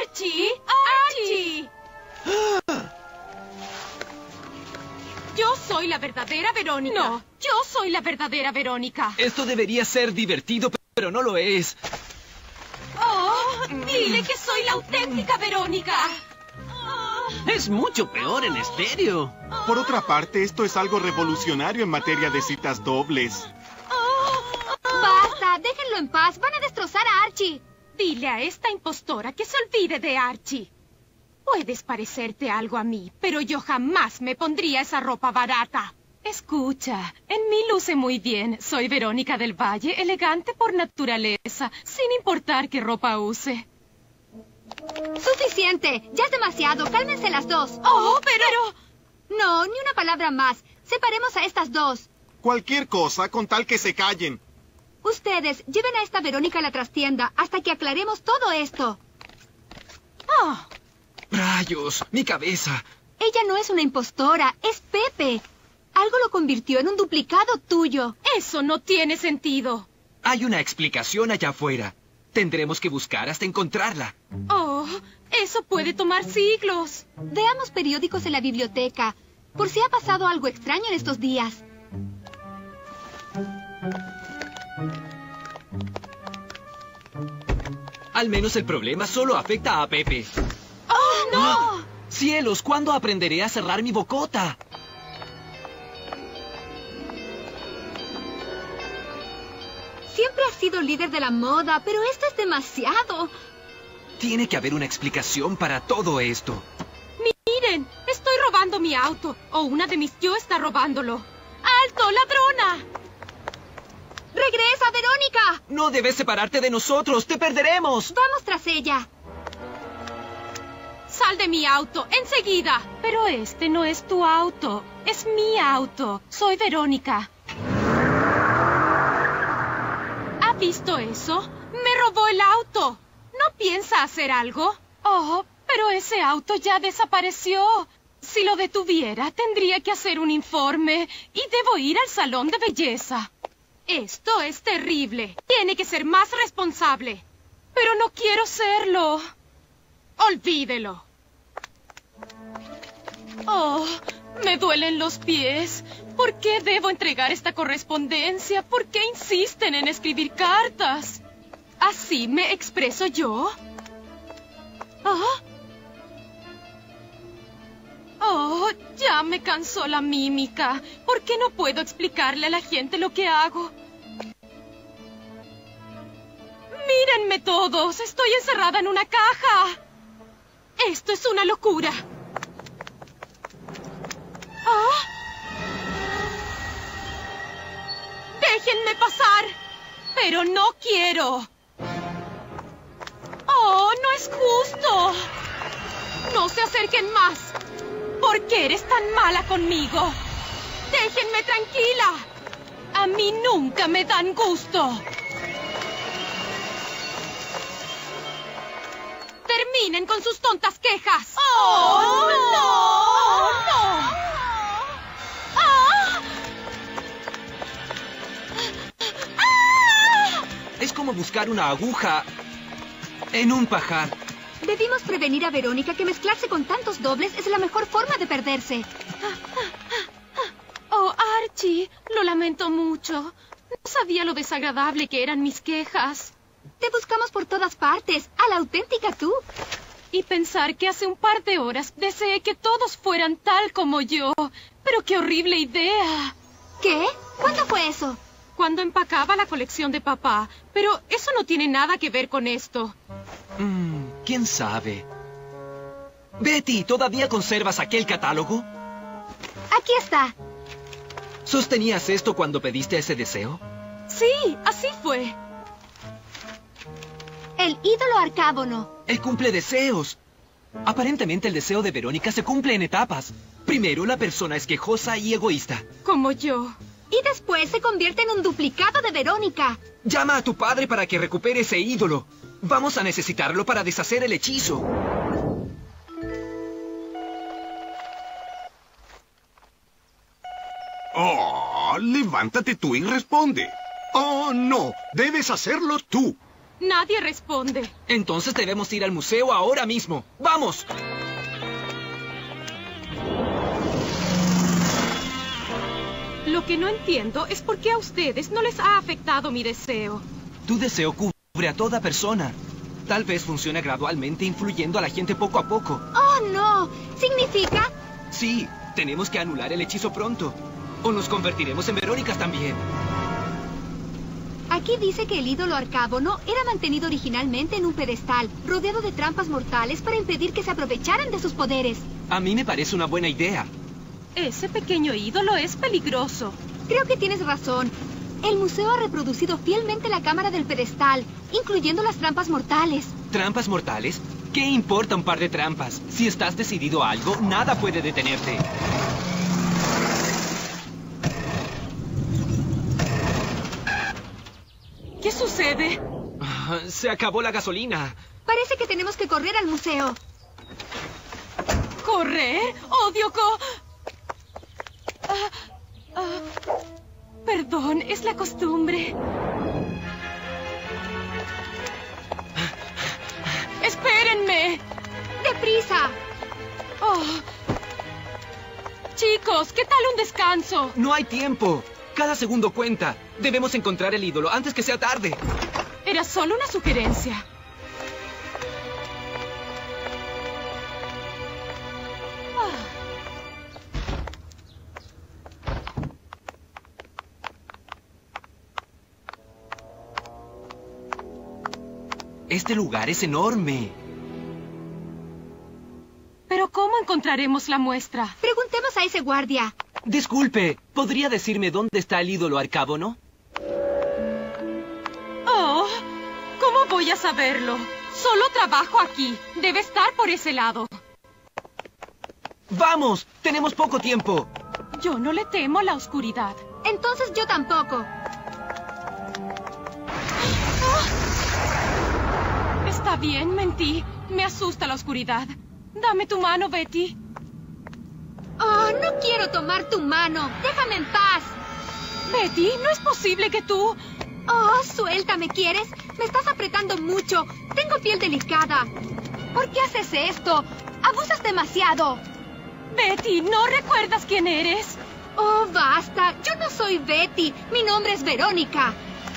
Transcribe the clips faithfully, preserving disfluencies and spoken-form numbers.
¡Archie! ¡Archie! Yo soy la verdadera Verónica. No, yo soy la verdadera Verónica. Esto debería ser divertido, pero no lo es. ¡Oh! ¡Dile que soy la auténtica Verónica! Es mucho peor en estéreo. Por otra parte, esto es algo revolucionario en materia de citas dobles. ¡Basta! ¡Déjenlo en paz! ¡Van a destrozar a Archie! Dile a esta impostora que se olvide de Archie. Puedes parecerte algo a mí, pero yo jamás me pondría esa ropa barata. Escucha, en mí luce muy bien. Soy Verónica del Valle, elegante por naturaleza, sin importar qué ropa use. ¡Suficiente! ¡Ya es demasiado! ¡Cálmense las dos! ¡Oh, pero... No, ni una palabra más. Separemos a estas dos. Cualquier cosa con tal que se callen. Ustedes, lleven a esta Verónica a la trastienda hasta que aclaremos todo esto. Oh. ¡Rayos! ¡Mi cabeza! Ella no es una impostora, es Pepe. Algo lo convirtió en un duplicado tuyo. Eso no tiene sentido. Hay una explicación allá afuera. Tendremos que buscar hasta encontrarla. Oh, eso puede tomar siglos. Veamos periódicos en la biblioteca, por si ha pasado algo extraño en estos días. Al menos el problema solo afecta a Pepe. ¡Oh, no! ¡Ah! ¡Cielos! ¿Cuándo aprenderé a cerrar mi bocota? Siempre has sido líder de la moda, pero esto es demasiado. Tiene que haber una explicación para todo esto. Miren, estoy robando mi auto. O una de mis yo está robándolo. ¡Alto, ladrona! ¡Regresa, Verónica! No debes separarte de nosotros. ¡Te perderemos! Vamos tras ella. Sal de mi auto, enseguida. Pero este no es tu auto. Es mi auto. Soy Verónica. ¿Ha visto eso? Me robó el auto. ¿No piensa hacer algo? Oh, pero ese auto ya desapareció. Si lo detuviera, tendría que hacer un informe. Y debo ir al salón de belleza. Esto es terrible. Tiene que ser más responsable. Pero no quiero serlo. Olvídelo. Oh, me duelen los pies. ¿Por qué debo entregar esta correspondencia? ¿Por qué insisten en escribir cartas? ¿Así me expreso yo? ¿Ah? Oh, ya me cansó la mímica. ¿Por qué no puedo explicarle a la gente lo que hago? Mírenme todos. Estoy encerrada en una caja. Esto es una locura. ¿Ah? Déjenme pasar. Pero no quiero. Oh, no es justo. No se acerquen más. ¿Por qué eres tan mala conmigo? Déjenme tranquila. A mí nunca me dan gusto. Terminen con sus tontas quejas. ¡Oh, no! ¡No! ¡Ah! ¡Ah! Es como buscar una aguja en un pajar. Debimos prevenir a Verónica que mezclarse con tantos dobles es la mejor forma de perderse. Oh, Archie, lo lamento mucho. No sabía lo desagradable que eran mis quejas. Te buscamos por todas partes, a la auténtica tú. Y pensar que hace un par de horas deseé que todos fueran tal como yo. Pero qué horrible idea. ¿Qué? ¿Cuándo fue eso? Cuando empacaba la colección de papá. Pero eso no tiene nada que ver con esto. Mm, ¿quién sabe? Betty, ¿todavía conservas aquel catálogo? Aquí está. ¿Sostenías esto cuando pediste ese deseo? Sí, así fue. El ídolo arcábono. Él cumple deseos. Aparentemente el deseo de Verónica se cumple en etapas. Primero, la persona es quejosa y egoísta. Como yo. Y después se convierte en un duplicado de Verónica. Llama a tu padre para que recupere ese ídolo. Vamos a necesitarlo para deshacer el hechizo. Oh, levántate tú y responde. Oh, no, debes hacerlo tú. Nadie responde. Entonces debemos ir al museo ahora mismo. ¡Vamos! Lo que no entiendo es por qué a ustedes no les ha afectado mi deseo. Tu deseo cubre a toda persona. Tal vez funcione gradualmente, influyendo a la gente poco a poco. ¡Oh, no! ¿Significa? Sí, tenemos que anular el hechizo pronto. O nos convertiremos en Verónicas también. Aquí dice que el ídolo Arcábono era mantenido originalmente en un pedestal, rodeado de trampas mortales para impedir que se aprovecharan de sus poderes. A mí me parece una buena idea. Ese pequeño ídolo es peligroso. Creo que tienes razón. El museo ha reproducido fielmente la cámara del pedestal, incluyendo las trampas mortales. ¿Trampas mortales? ¿Qué importa un par de trampas? Si estás decidido a algo, nada puede detenerte. ¿Qué sucede? Ah, se acabó la gasolina. Parece que tenemos que correr al museo. ¿Correr? ¡Odio co... Ah, ah, perdón, es la costumbre. ¡Espérenme! ¡Deprisa! Oh. Chicos, ¿qué tal un descanso? No hay tiempo. Cada segundo cuenta. Debemos encontrar el ídolo antes que sea tarde. Era solo una sugerencia. Este lugar es enorme. ¿Pero cómo encontraremos la muestra? Preguntemos a ese guardia. Disculpe, ¿podría decirme dónde está el ídolo Arcábono? Oh, ¿cómo voy a saberlo? Solo trabajo aquí. Debe estar por ese lado. ¡Vamos! Tenemos poco tiempo. Yo no le temo a la oscuridad. Entonces yo tampoco. Está bien, mentí. Me asusta la oscuridad. Dame tu mano, Betty. Oh, no quiero tomar tu mano. Déjame en paz. Betty, no es posible que tú... Oh, suéltame, ¿quieres? Me estás apretando mucho. Tengo piel delicada. ¿Por qué haces esto? Abusas demasiado. Betty, ¿no recuerdas quién eres? Oh, basta. Yo no soy Betty. Mi nombre es Verónica.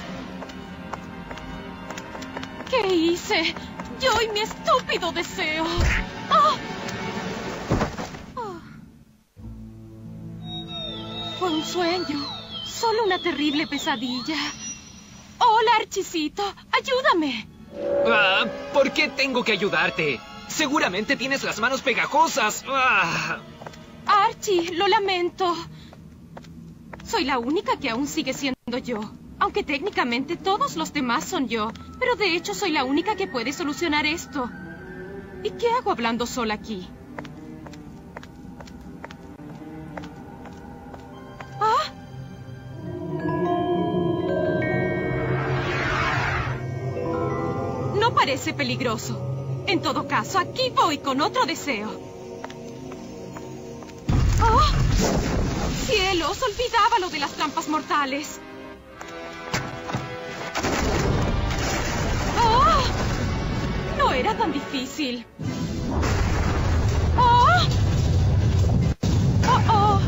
¿Qué hice? Yo y mi estúpido deseo. Oh. Oh. Fue un sueño. Solo una terrible pesadilla. Hola, Archicito. Ayúdame. Ah, ¿por qué tengo que ayudarte? Seguramente tienes las manos pegajosas. Ah. Archie, lo lamento. Soy la única que aún sigue siendo yo. Aunque técnicamente todos los demás son yo. Pero de hecho soy la única que puede solucionar esto. ¿Y qué hago hablando sola aquí? ¿Ah? No parece peligroso. En todo caso, aquí voy con otro deseo. ¡Oh! ¡Cielos! Olvidaba lo de las trampas mortales. ¡Oh! No era tan difícil. ¡Oh! ¡Oh, oh!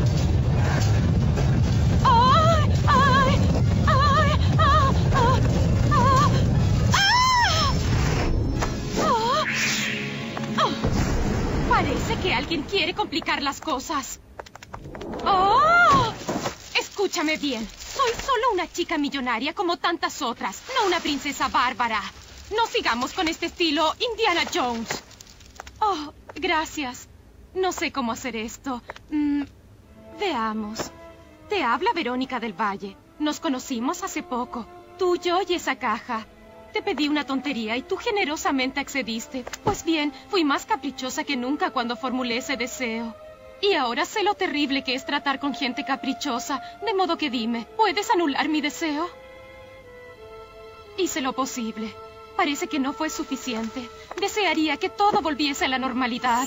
¡Ay! ¡Ay! ¡Ay! ¡Ah! ¡Ah! ¡Ah! ¡Ah! ¡Ah! Parece que alguien quiere complicar las cosas. ¡Oh! Escúchame bien. Soy solo una chica millonaria como tantas otras, no una princesa bárbara. No sigamos con este estilo Indiana Jones. Oh, gracias. No sé cómo hacer esto. Mm, veamos. Te habla Verónica del Valle. Nos conocimos hace poco. Tú, yo y esa caja. Te pedí una tontería y tú generosamente accediste. Pues bien, fui más caprichosa que nunca cuando formulé ese deseo. Y ahora sé lo terrible que es tratar con gente caprichosa. De modo que dime, ¿puedes anular mi deseo? Hice lo posible. Parece que no fue suficiente. Desearía que todo volviese a la normalidad.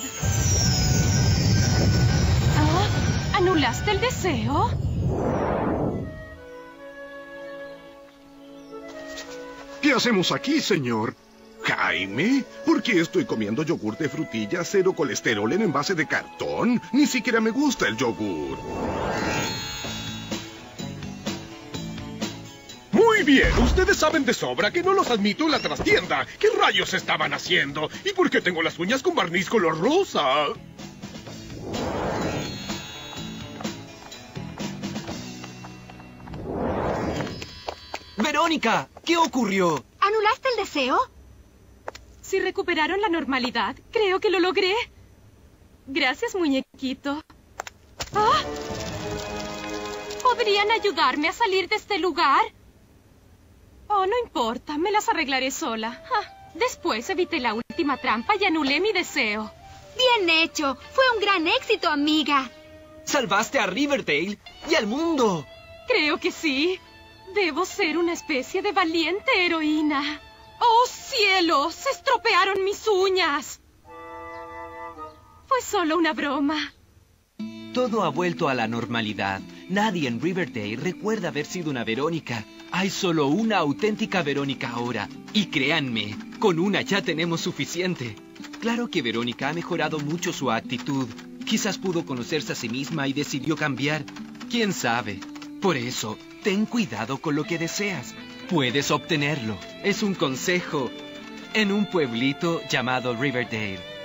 ¿Ah? ¿Anulaste el deseo? ¿Qué ¿Qué hacemos aquí, señor? Jaime, ¿por qué estoy comiendo yogur de frutilla cero colesterol en envase de cartón? Ni siquiera me gusta el yogur. Muy bien, ustedes saben de sobra que no los admito en la trastienda. ¿Qué rayos estaban haciendo? ¿Y por qué tengo las uñas con barniz color rosa? ¡Verónica! ¿Qué ocurrió? ¿Anulaste el deseo? Si recuperaron la normalidad, creo que lo logré. Gracias, muñequito. ¿Ah? ¿Podrían ayudarme a salir de este lugar? Oh, no importa, me las arreglaré sola. Ah, después evité la última trampa y anulé mi deseo. Bien hecho. Fue un gran éxito, amiga. ¡Salvaste a Riverdale y al mundo! Creo que sí. Debo ser una especie de valiente heroína. ¡Oh, cielos! ¡Se estropearon mis uñas! Fue solo una broma. Todo ha vuelto a la normalidad. Nadie en Riverdale recuerda haber sido una Verónica. Hay solo una auténtica Verónica ahora. Y créanme, con una ya tenemos suficiente. Claro que Verónica ha mejorado mucho su actitud. Quizás pudo conocerse a sí misma y decidió cambiar. ¿Quién sabe? Por eso, ten cuidado con lo que deseas. Puedes obtenerlo. Es un consejo en un pueblito llamado Riverdale.